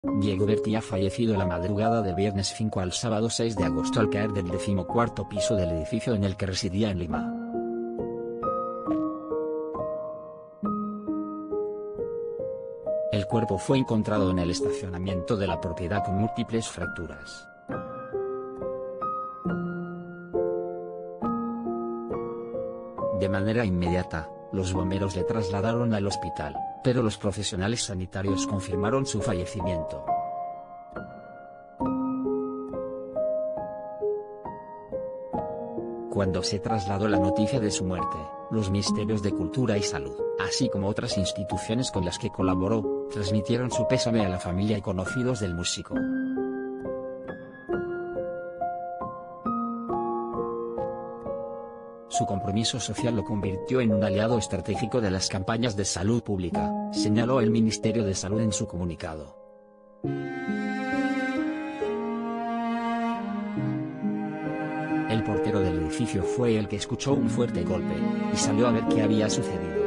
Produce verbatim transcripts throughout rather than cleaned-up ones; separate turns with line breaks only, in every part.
Diego Berti ha fallecido la madrugada del viernes cinco al sábado seis de agosto al caer del decimocuarto piso del edificio en el que residía en Lima. El cuerpo fue encontrado en el estacionamiento de la propiedad con múltiples fracturas. De manera inmediata, los bomberos le trasladaron al hospital, pero los profesionales sanitarios confirmaron su fallecimiento. Cuando se trasladó la noticia de su muerte, los ministerios de Cultura y Salud, así como otras instituciones con las que colaboró, transmitieron su pésame a la familia y conocidos del músico. Su compromiso social lo convirtió en un aliado estratégico de las campañas de salud pública, señaló el Ministerio de Salud en su comunicado. El portero del edificio fue el que escuchó un fuerte golpe, y salió a ver qué había sucedido.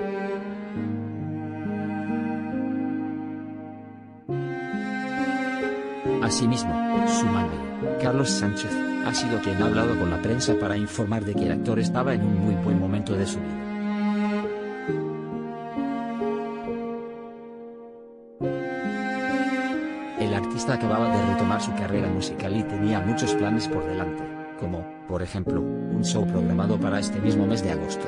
Asimismo, su madre, Carlos Sánchez, ha sido quien ha hablado con la prensa para informar de que el actor estaba en un muy buen momento de su vida. El artista acababa de retomar su carrera musical y tenía muchos planes por delante, como, por ejemplo, un show programado para este mismo mes de agosto.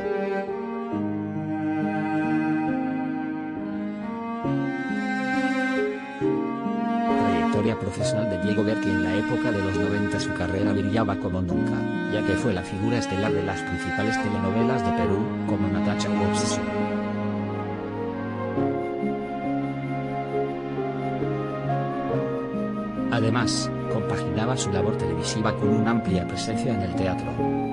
Trayectoria profesional de Diego Berti. En la época de los noventa su carrera brillaba como nunca, ya que fue la figura estelar de las principales telenovelas de Perú, como Natacha u Obsesión. Además, compaginaba su labor televisiva con una amplia presencia en el teatro.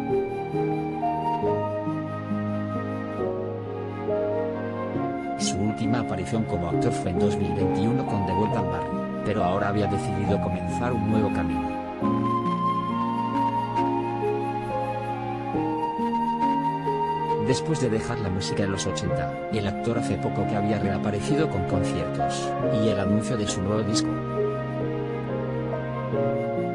Su última aparición como actor fue en dos mil veintiuno con De Vuelta al Barrio, pero ahora había decidido comenzar un nuevo camino. Después de dejar la música en los ochenta, el actor hace poco que había reaparecido con conciertos y el anuncio de su nuevo disco.